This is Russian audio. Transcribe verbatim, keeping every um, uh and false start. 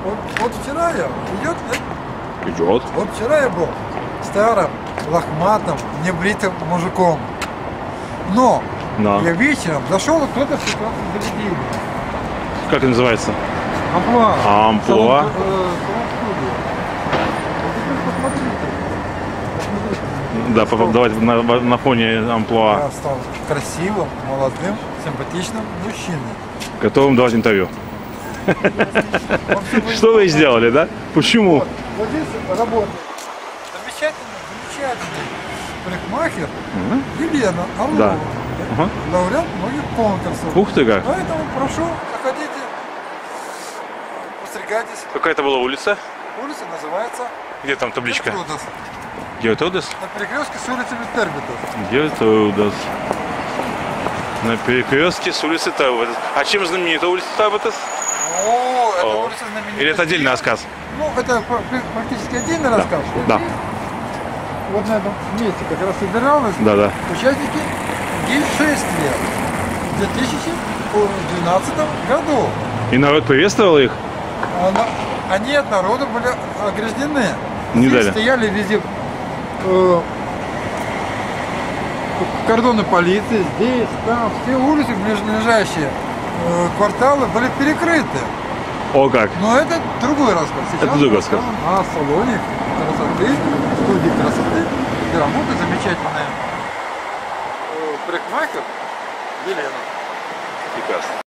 Вот, вот вчера я, идет, да? Идет. Вот вчера я был старым, лохматым, небритым мужиком. Но Да. я вечером зашел, и кто-то в прекрасном заведении. Как это называется? Амплуа. Амплуа. Салон, э, салон студия. Вот теперь посмотрите. Да, по- давайте на, на фоне амплуа. Я стал красивым, молодым, симпатичным мужчиной. Готовым давать интервью. Он всё будет- Что вы сделали, да? Почему? Вот, вот здесь работает замечательный, замечательный парикмахер Елена Орлова. Да. Ага. Лауреат многих конкурсов. Ух ты как. Поэтому прошу, заходите, постригайтесь. Какая это была улица? Улица называется Где там табличка? Гертрудас. Геотодес? На перекрестке с улицы Тербитас. Геотодес. На перекрестке с улицы Тербитас. А чем знаменита улица Тербитас? О, это О. улица знаменитая. Или это отдельный рассказ? Ну, это пр- практически отдельный рассказ. Да. Здесь вот на этом месте как раз собиралась Да, да. участники гей-шествия в две тысячи двенадцатом году. И народ приветствовал их? Она- Они от народа были ограждены. Не Здесь дали. стояли везде э, кордоны полиции, здесь, там, все улицы, ближайшие э, кварталы были перекрыты. О как. Но это другой рассказ. Сейчас Это другой мы рассказ. расскажем о салоне красоты, студии красоты, где работает замечательная э, парикмахер Елена. Прекрасно.